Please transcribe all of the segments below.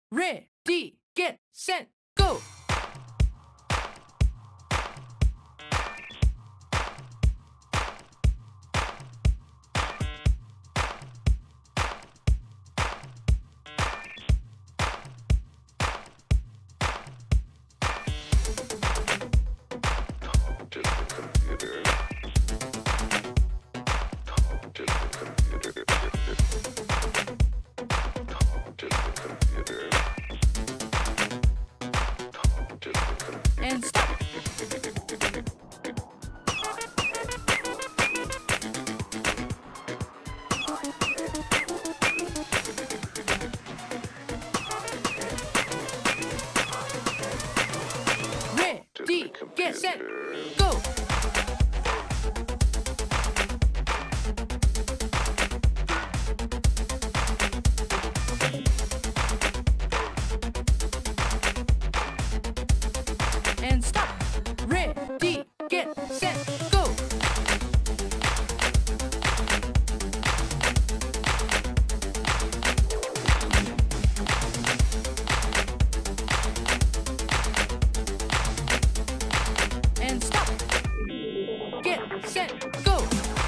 Ready, get, set, go! And stop. Ready, get set, go! And stop. Ready, get, set, go! And stop. Get, set, go!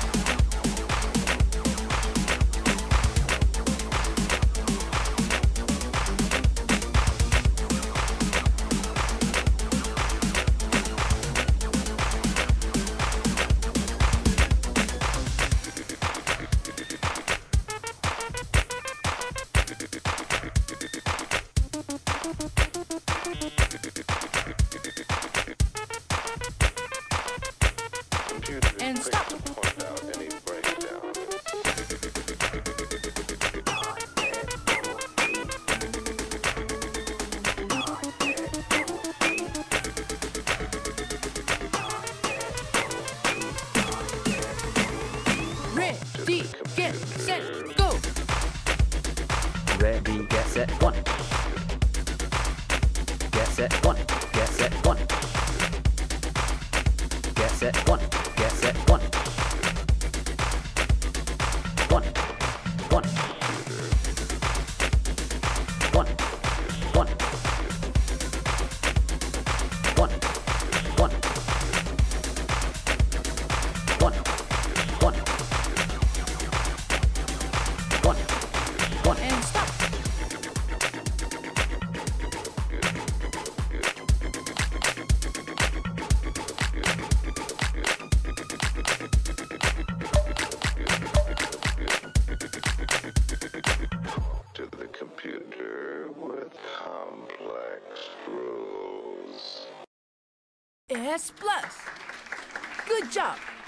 And stop. Ready, get, set, go! Ready, get set, one. Get set, one. Get set, one. Get set, one. Get set, one. One. One. One. One. One. One. One. One. One. One. And stop. To the computer with complex rules. S+. Good job.